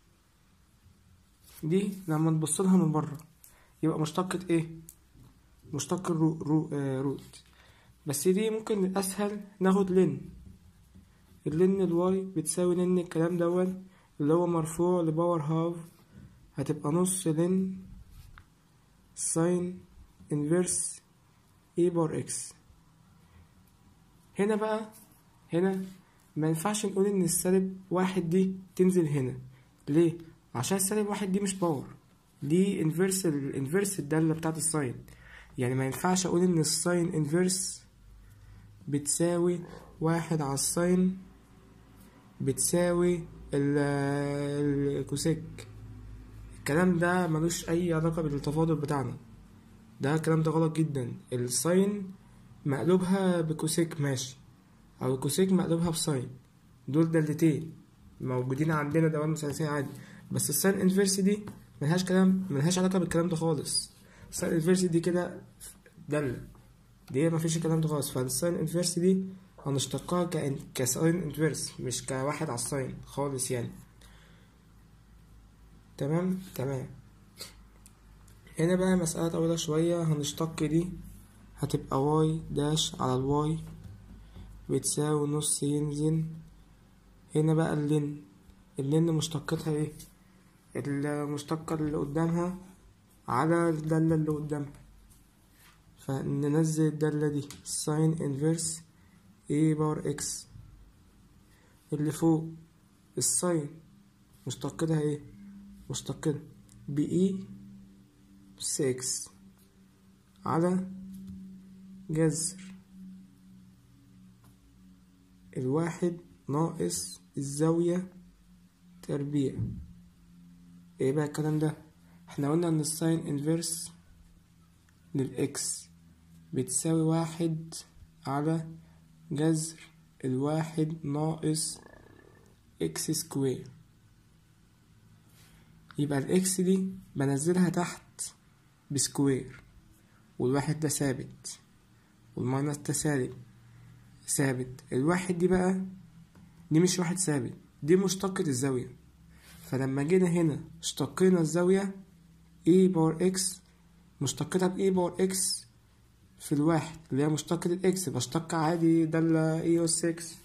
دي لما نبص لها من بره يبقى مشتقة ايه؟ مشتق روت. بس دي ممكن اسهل ناخد لن. اللن الواي بتساوي لن الكلام دون اللي هو مرفوع لباور هاف، هتبقى نص لن ساين انفيرس اي بار اكس. هنا بقى هنا ما ينفعش نقول ان السالب واحد دي تنزل هنا. ليه؟ عشان السالب واحد دي مش باور، دي الانفيرس الدالة بتاعت الساين. يعني ما ينفعش اقول ان الساين انفيرس بتساوي واحد على الساين بتساوي الكوسيك. الكلام ده ملوش اي علاقة بالتفاضل بتاعنا، ده الكلام ده غلط جدا. الساين مقلوبها بكوسيك ماشي، او الكوسيك مقلوبها بساين، دول دالتين موجودين عندنا دوام مثلثية عادي. بس الساين انفيرس دي ملهاش علاقة بالكلام ده خالص. الساين انفيرس دي كده دالة، دي مفيش الكلام ده خالص. فالساين انفيرس دي هنشتقها كساين انفيرس، مش كواحد على الساين خالص يعني. تمام. هنا بقى مسألة طويلة شوية. هنشتق دي هتبقى واي داش على الواي بتساوي نص ينزل. هنا بقى اللين مشتقتها ايه؟ المشتقة اللي قدامها على الدالة اللي قدامها، فننزل الدالة دي ساين انفيرس اي بار اكس. اللي فوق الساين مشتقتها ايه؟ مشتقتها بإي بس اكس على جذر الواحد ناقص الزاوية تربيع. ايه بقى الكلام ده؟ احنا قلنا ان الساين انفيرس للإكس بتساوي واحد على جذر الواحد ناقص إكس سكوير. يبقى الإكس دي بنزلها تحت بسكوير، والواحد ده ثابت والماينس ده ثابت. الواحد دي بقى دي مش واحد ثابت، دي مشتقة الزاوية. فلما جينا هنا اشتقينا الزاوية اي باور اكس، مشتقتها باي باور اكس في الواحد اللي هي مشتقة الاكس، بشتق عادي دالة اي اس اكس.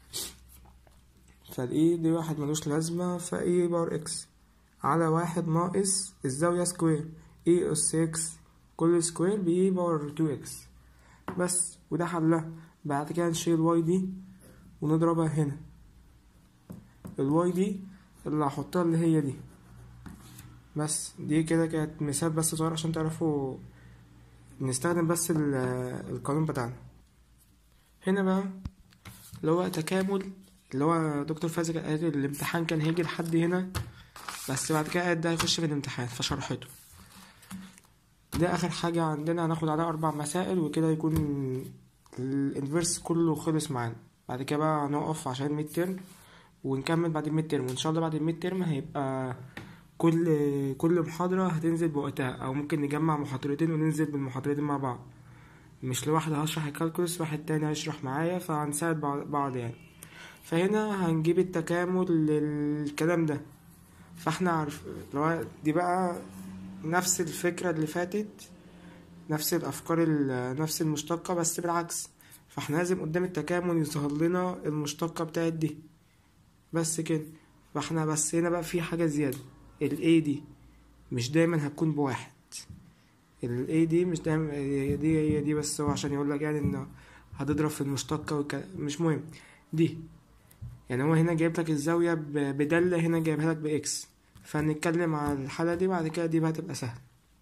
فالاي دي واحد ملوش لازمة، فاي باور اكس على واحد ناقص الزاوية سكوير اي اس اكس كل سكوير باي باور 2 اكس بس. وده حلها. بعد كده نشيل الواي دي ونضربها هنا. الواي دي اللي هحطها اللي هي دي بس. دي كده كانت مثال بس صغير عشان تعرفوا نستخدم بس القانون بتاعنا. هنا بقى اللي هو تكامل، اللي هو دكتور فازل قال الامتحان كان هيجي لحد هنا، بس بعد كده قال ده هيخش في الامتحان فشرحته. ده اخر حاجة عندنا، هناخد عليها 4 مسائل وكده يكون الانفيرس كله خلص معانا. بعد كده بقى هنقف عشان الميد ترم ونكمل بعد الميد ترم. وان شاء الله بعد الميد ترم هيبقى كل محاضرة هتنزل بوقتها، او ممكن نجمع محاضرتين وننزل بالمحاضرتين مع بعض، مش لوحدة هشرح الكالكولس واحد تاني هيشرح معايا، فهنساعد بعض يعني. فهنا هنجيب التكامل للكلام ده. فاحنا عارف لو دي بقى نفس الفكرة اللي فاتت، نفس الافكار نفس المشتقة بس بالعكس. فاحنا لازم قدام التكامل يظهر لنا المشتقة بتاعت دي بس كده. فاحنا بس هنا بقى في حاجة زيادة، ال A دي مش دايما هتكون بواحد. ال A دي مش دايما هي دي بس هو عشان يقولك يعني ان هتضرب في المشتقة مش مهم دي. يعني هو هنا جايب لك الزاوية بدالة، هنا جايبها لك بإكس. فنتكلم على الحالة دي بعد كده، دي بقى تبقى سهل.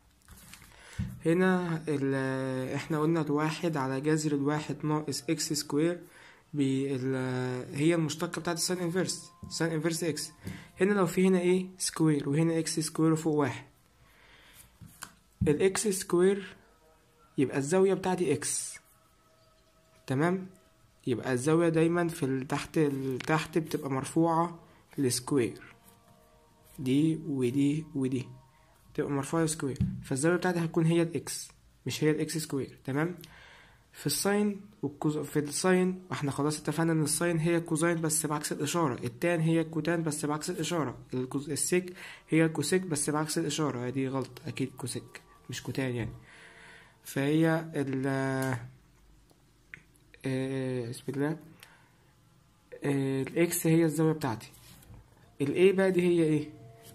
هنا احنا قلنا الواحد على جذر الواحد ناقص اكس سكوير هي المشتقة بتاعت الساين انفيرس، ساين انفيرس اكس. هنا لو في هنا ايه سكوير وهنا اكس سكوير وفوق واحد، الاكس سكوير يبقى الزاوية بتاعتي اكس. تمام. يبقى الزاوية دايما في تحت بتبقى مرفوعة للسكوير، دي ودي تبقى مرفوعة للسكوير. فالزاوية بتاعتي هتكون هي الاكس مش هي الاكس سكوير. تمام. في الساين في الساين احنا خلاص اتفقنا ان الساين هي الكوزاين بس بعكس الاشاره، التان هي الكوتان بس بعكس الاشاره، السيك هي الكوسيك بس بعكس الاشاره. دي غلط، اكيد كوسيك مش كوتان يعني. فهي بسم الله الاكس هي الزاوية بتاعتي. الاي بقى دي هي ايه؟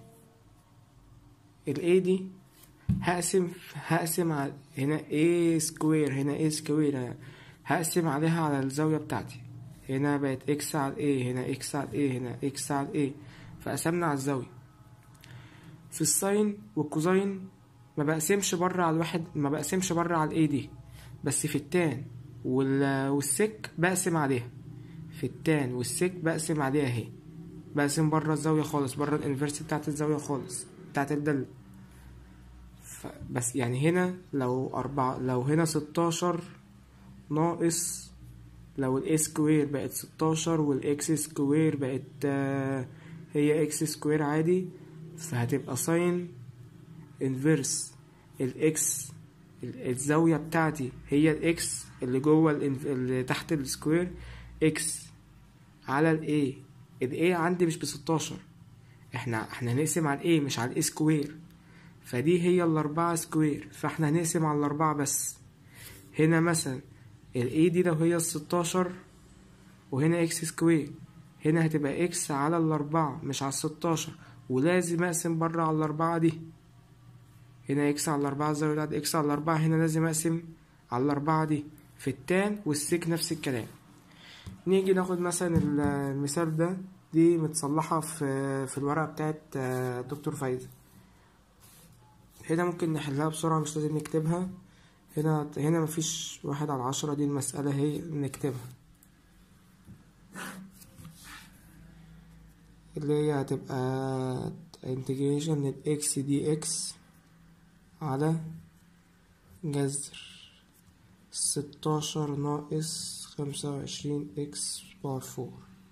الاي دي هقسم على هنا a سكوير، هنا a سكوير، هقسم عليها على الزاوية بتاعتي. هنا بقت x على a، هنا x على a، هنا x على a، فقسمنا على الزاوية. في الساين والكوزاين ما بقسمش بره على الواحد، ما بقسمش بره على الاي دي، بس في التان والسك بقسم عليها. في التان والسك بقسم عليها اهي، بقسم بره الزاوية خالص، بره الانفرس بتاعت الزاوية خالص بتاعت الدالة. بس يعني هنا لو هنا 16 ناقص، لو الاي سكوير بقت 16 والاكس سكوير بقت هي اكس سكوير عادي، فهتبقى ساين انفرس الاكس، الزاوية بتاعتي هي الاكس اللي جوه اللي تحت السكوير، اكس على الاي عندي مش ب16، احنا هنقسم على الاي مش على الاي سكوير، فدي هي الاربعة سكوير، فاحنا هنقسم على الاربعة بس. هنا مثلا الاي دي لو هي 16 وهنا اكس سكوير، هنا هتبقى اكس على الاربعة مش على 16، ولازم اقسم بره على الاربعة دي. هنا اكس على الاربعة الزاوية بتاعت اكس على الاربعة، هنا لازم اقسم على الاربعة دي. في التان والسيك نفس الكلام. نيجي ناخد مثلا المثال ده، دي متصلحة في الورقة بتاعت دكتور فايزة. هنا ممكن نحلها بسرعة، مش لازم نكتبها. هنا مفيش 1/10، دي المسألة هي نكتبها، اللي هي هتبقى انتجريشن للإكس دي إكس على جذر 16 ناقص 25 إكس باور 4.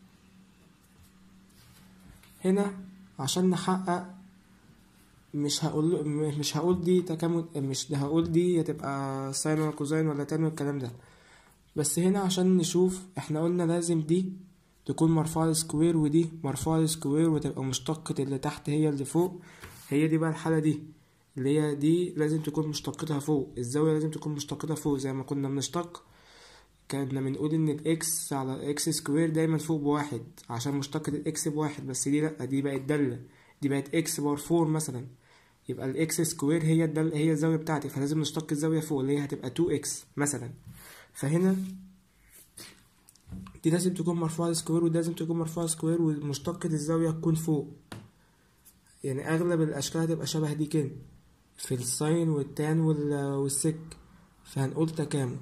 هنا عشان نحقق مش هقول دي تكامل، مش هقول دي هتبقى ساين ولا كوزاين ولا تان والكلام ده، بس هنا عشان نشوف احنا قلنا لازم دي تكون مرفوعة للسكوير ودي مرفوعة للسكوير، وتبقى مشتقة اللي تحت هي اللي فوق. هي دي بقى الحالة دي، اللي هي دي لازم تكون مشتقتها فوق، الزاوية لازم تكون مشتقتها فوق. زي ما كنا بنشتق كنا بنقول ان الاكس على اكس سكوير دايما فوق بواحد عشان مشتقة الاكس بواحد، بس دي لأ، دي بقت دالة، دي بقت اكس باور 4 مثلا، يبقى الاكس سكوير هي هي الزاوية بتاعتي، فلازم نشتق الزاوية فوق اللي هي هتبقى 2x مثلا. فهنا دي لازم تكون مرفوعة للسكوير ودي لازم تكون مرفوعة للسكوير، ومشتقة الزاوية تكون فوق. يعني اغلب الاشكال هتبقى شبه دي كده في الساين والتان والسك، فهنقول تكامل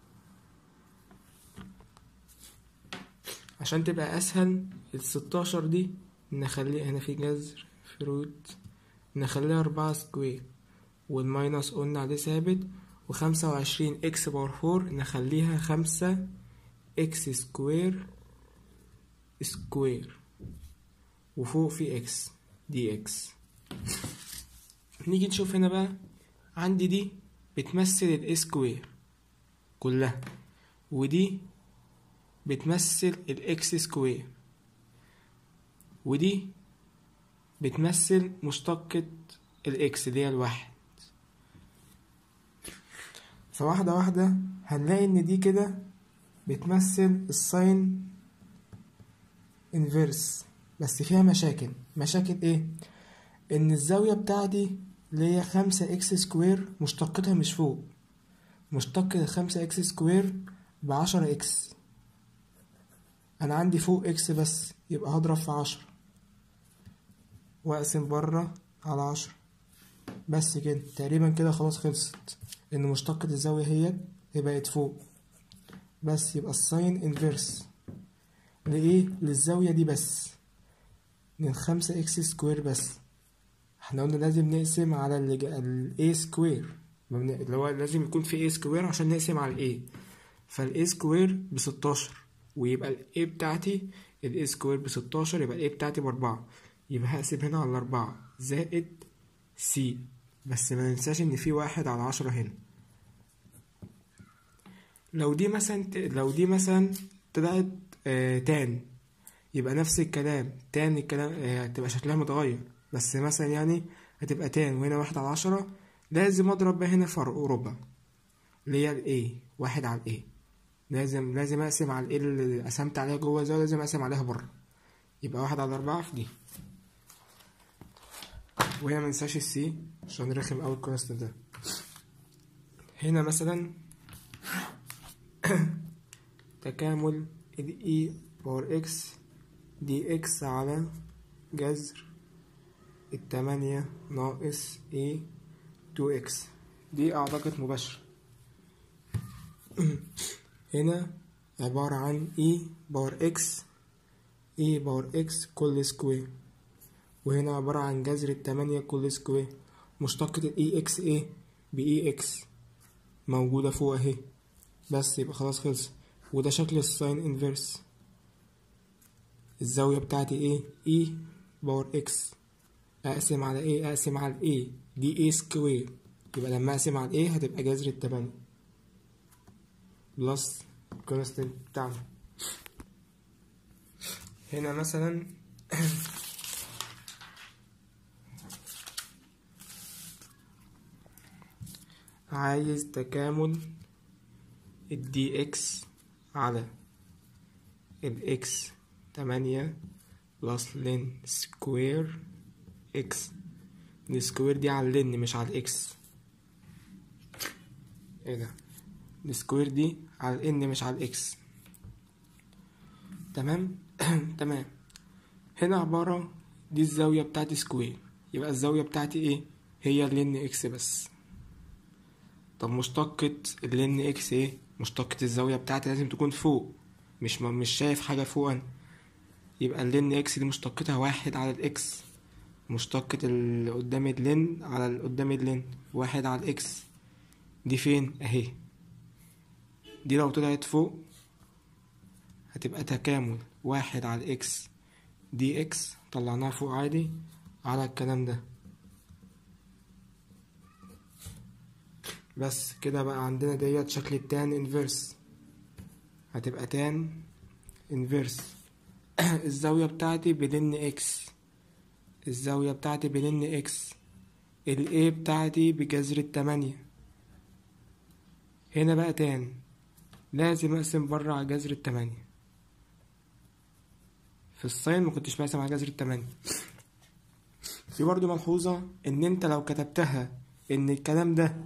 عشان تبقى اسهل. ال16 دي نخليها هنا في جذر في روت، نخليها 4 سكوير، والماينس قلنا عليه ثابت، و25 اكس باور 4 نخليها 5 اكس سكوير سكوير، وفوق في اكس دي اكس. نيجي نشوف هنا بقى، عندي دي بتمثل الاي سكوير كلها، ودي بتمثل الاكس سكوير، ودي بتمثل مشتقة الاكس اللي هي الواحد. فواحدة واحدة هنلاقي ان دي كده بتمثل الساين انفيرس، بس فيها مشاكل ايه؟ ان الزاوية بتاعتي اللي هي 5 اكس سكوير مشتقتها مش فوق، مشتقة 5 اكس سكوير ب10 اكس، انا عندي فوق اكس بس، يبقى هضرب في 10 واقسم بره على 10 بس كده تقريبا كده خلاص خلصت، ان مشتقة الزاوية هي بقت فوق بس. يبقى الساين انفيرس لإيه؟ للزاوية دي بس، لل5 اكس سكوير بس. احنا قلنا لازم نقسم على ال A سكوير، اللي هو لازم يكون في A سكوير عشان نقسم على ال A، فال A سكوير ب16، ويبقى ال A بتاعتي ال A سكوير ب16، يبقى ال A بتاعتي ب4، يبقى هقسم هنا على 4 زائد C، بس ما ننساش ان في 1/10 هنا. لو دي مثلا طلعت تان، يبقى نفس الكلام تان، الكلام هتبقى شكلها متغير، بس مثلا يعني هتبقى تان وهنا 1/10، لازم اضرب بقى هنا فرق ربع، اللي هي ال A، 1 على ال A. لازم اقسم على ال A اللي قسمت عليها جوه الزاوية، لازم اقسم عليها بره، يبقى 1 على 4 في دي. وهنا مننساش ال C عشان رخم اوي الكونستنت ده. هنا مثلا تكامل ال E باور X دي X على جذر 8 ناقص E 2X، دي أعتقد مباشرة. هنا عبارة عن E باور X كل سكوير، وهنا عبارة عن جذر 8 كل سكوير. مشتقة ال EX ايه؟ ب EX موجودة فوق اهي، بس يبقى خلاص خلص. وده شكل الساين انفيرس. الزاوية بتاعتي ايه؟ E باور X اقسم على ايه؟ اقسم على A دي A سكوير، يبقى لما اقسم على A هتبقى جذر 8 بلس الكونستنت بتاعنا. هنا مثلا عايز تكامل ال dx على ال x 8 بلس لن سكوير x. السكوير دي على اللن مش على الاكس. ايه ده؟ السكوير دي على الان مش على الاكس. تمام. تمام. هنا عبارة دي الزاوية بتاعتي سكوير، يبقى الزاوية بتاعتي ايه؟ هي اللن اكس بس. طب مشتقة اللن اكس ايه؟ مشتقة الزاوية بتاعتي لازم تكون فوق، مش شايف حاجة فوق انا. يبقى اللن اكس دي مشتقتها 1 على الاكس، مشتقة اللي قدام اللن على اللي قدام اللن 1 على الاكس. دي فين؟ اهي. دي لو طلعت فوق هتبقى تكامل 1 على الاكس دي اكس، طلعناها فوق عادي على الكلام ده. بس كده بقى عندنا ديت شكل التان انفيرس. هتبقى تان انفيرس الزاوية بتاعتي بلن اكس، الزاوية بتاعتي بلن اكس، ال A بتاعتي بجذر 8. هنا بقى تان لازم اقسم بره على جذر 8. في الساين مكنتش بقسم على جذر 8. في برضو ملحوظة ان انت لو كتبتها ان الكلام ده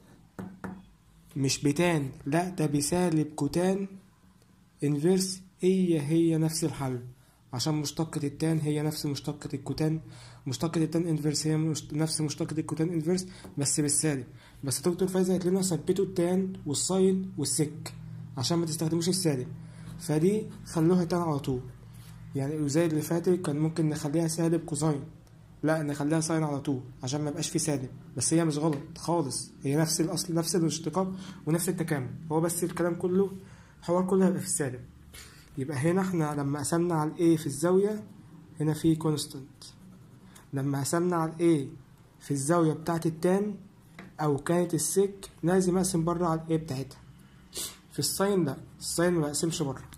مش بتان، لا ده بسالب كوتان انفيرس، هي نفس الحل، عشان مشتقة التان هي نفس مشتقة الكوتان. مشتقة التان انفيرس هي نفس مشتقة الكوتان انفيرس بس بالسالب. بس دكتور فايزة قالت لنا ثبتوا التان والساين والسك عشان ما تستخدموش السالب، فدي خلوها تان على طول. يعني زي اللي فاتت كان ممكن نخليها سالب كوساين، لا نخليها ساين على طول عشان ما يبقاش في سالب. بس هي مش غلط خالص، هي نفس الاصل، نفس الاشتقاق ونفس التكامل، هو بس الكلام كله الحوار كله هيبقى في السالب. يبقى هنا احنا لما قسمنا على A في الزاوية هنا في كونستانت، لما قسمنا على A في الزاوية بتاعت التان او كانت السك لازم اقسم بره على A بتاعتها. في الساين لا، الساين ما بقسمش بره.